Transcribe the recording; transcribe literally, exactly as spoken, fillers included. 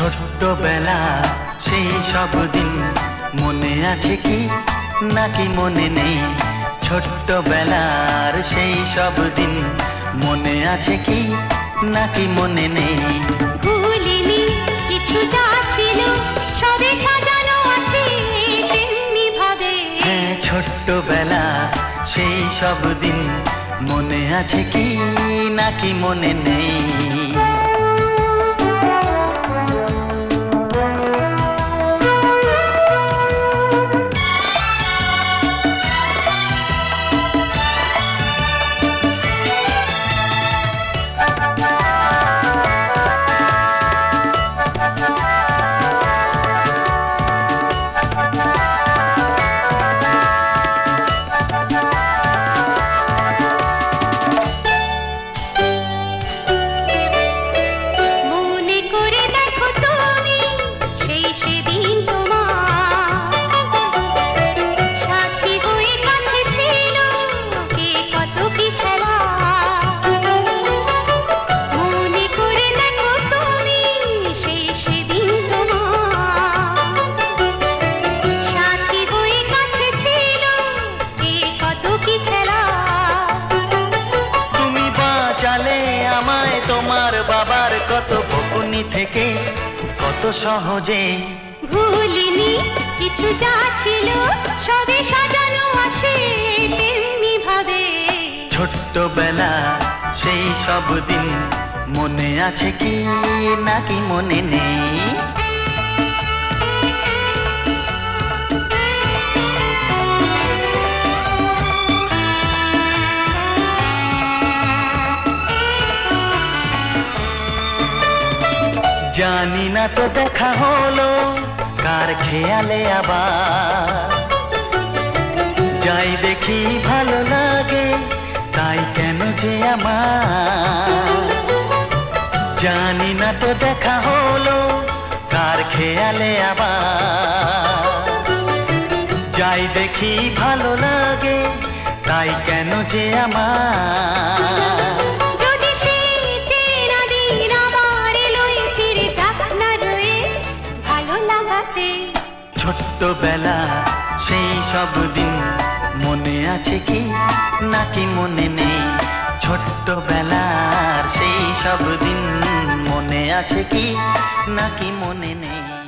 ছোট্টবেলা সেই সব দিন মনে আছে কি নাকি মনে নেই? ছোট্টবেলার সেই সব দিন মনে আছে কি নাকি মনে নেই? ভুলিনি কিছু যা ছিল সবে সাজানো আছে তেমনি ভাবে। হ্যাঁ, ছোট্টবেলা সেই সব দিন মনে আছে কি নাকি মনে নেই? তোমার বাবার কত বকুনি থেকে কত সহজে। ভুলিনি কিছু যা ছিল সবে সাজানো আছে তেমনি ভাবে। ছোট্টবেলা সেই সব দিন মনে আছে কি নাকি মনে নেই? জানি না তো দেখা হলো কার খেয়ালে আবার, যাই দেখি ভালো লাগে তাই কেন যে আমার। জানি না তো দেখা হলো কার খেয়ালে আবার, যাই দেখি ভালো লাগে তাই কেন যে আমার। ছোট্টবেলা সেই সব দিন মনে আছে কি নাকি মনে নেই? ছোট্টবেলার সেই সব দিন মনে আছে কি নাকি মনে নেই?